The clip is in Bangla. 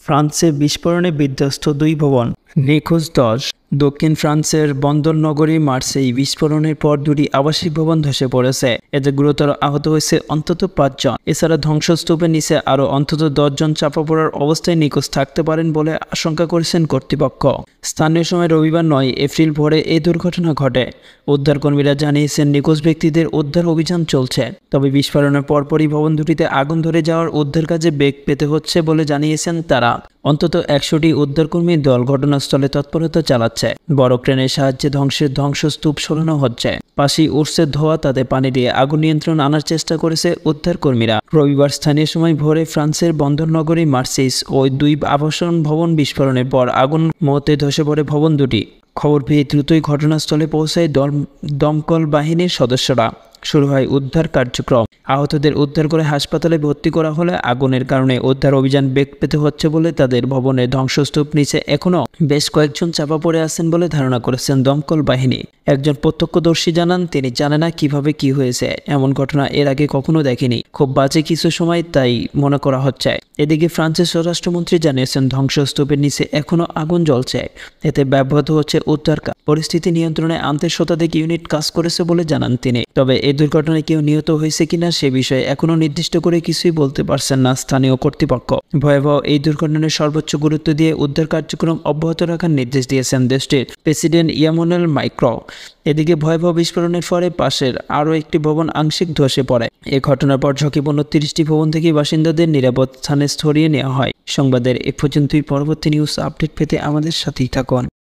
ফ্রান্সে বিস্ফোরণে বিধ্বস্ত 2 ভবন, নিখোঁজ 10। দক্ষিণ ফ্রান্সের বন্দর নগরী মার্সেই বিস্ফোরণের পর 2টি আবাসিক ভবন ধসে পড়েছে। এতে গুরুতর আহত হয়েছে অন্তত 5 জন। এছাড়া ধ্বংসস্তূপের নিচে আরও অন্তত 10 জন চাপা পড়ার অবস্থায় নিখোঁজ থাকতে পারেন বলে আশঙ্কা করেছেন কর্তৃপক্ষ। স্থানীয় সময় রবিবার 9 এপ্রিল ভোরে এই দুর্ঘটনা ঘটে। উদ্ধারকর্মীরা জানিয়েছেন নিখোঁজ ব্যক্তিদের উদ্ধার অভিযান চলছে। তবে বিস্ফোরণের পরপরই ভবন দুটিতে আগুন ধরে যাওয়ার উদ্ধার কাজে বেগ পেতে হচ্ছে বলে জানিয়েছেন তারা। অন্তত 100টি উদ্ধারকর্মী দল ঘটনাস্থলে তৎপরতা চালাচ্ছে। বড় ক্রেনের সাহায্যে ধ্বংসস্তূপ সরানো হচ্ছে। পাশেই উঠছে ধোঁয়া, তাতে পানি দিয়ে আগুন নিয়ন্ত্রণ আনার চেষ্টা করেছে উদ্ধারকর্মীরা। রবিবার স্থানীয় সময় ভোরে ফ্রান্সের বন্দর নগরী মার্সেইস ওই 2 আবাসন ভবন বিস্ফোরণের পর আগুন মুহূর্তে ধসে পড়ে ভবন দুটি। খবর পেয়ে দ্রুতই ঘটনাস্থলে পৌঁছায় দমকল বাহিনীর সদস্যরা। শুরু হয় উদ্ধার কার্যক্রম। আহতদের উদ্ধার করে হাসপাতালে ভর্তি করা হলে আগুনের কারণে উদ্ধার অভিযান বেগ পেতে হচ্ছে বলে তাদের ভবনের ধ্বংসস্তূপ নিচে এখনও বেশ কয়েকজন চাপা পড়ে আছেন বলে ধারণা করেছেন দমকল বাহিনী। একজন প্রত্যক্ষদর্শী জানান, তিনি জানেন না কিভাবে কি হয়েছে, এমন ঘটনা এর আগে কখনো দেখেনি। খুব বাজে কিছু সময় তাই মনে করা হচ্ছে। এদিকে ফ্রান্সের স্বরাষ্ট্রমন্ত্রী জানিয়েছেন ধ্বংসস্তূপের নিচে এখনও আগুন জ্বলছে। এতে ব্যাহত হচ্ছে উদ্ধার কাজ। পরিস্থিতি নিয়ন্ত্রণে আনতে শতাধিক ইউনিট কাজ করেছে বলে জানান তিনি। তবে এই দুর্ঘটনায় কেউ নিহত হয়েছে কিনা সে বিষয়ে এখনও নির্দিষ্ট করে কিছুই বলতে পারছেন না স্থানীয় কর্তৃপক্ষ। ভয়াবহ এই দুর্ঘটনার সর্বোচ্চ গুরুত্ব দিয়ে উদ্ধার কার্যক্রম অব্যাহত রাখার নির্দেশ দিয়েছেন দেশটির প্রেসিডেন্ট ইমানুয়েল মাইক্রো। এদিকে ভয়াবহ বিস্ফোরণের ফলে পাশের আরও একটি ভবন আংশিক ধসে পড়ে। এ ঘটনার পর ঝুঁকিপূর্ণ 30টি ভবন থেকে বাসিন্দাদের নিরাপদ স্থানে সরিয়ে নেওয়া হয়। সংবাদের এ পর্যন্তই। পরবর্তী নিউজ আপডেট পেতে আমাদের সাথেই থাকুন।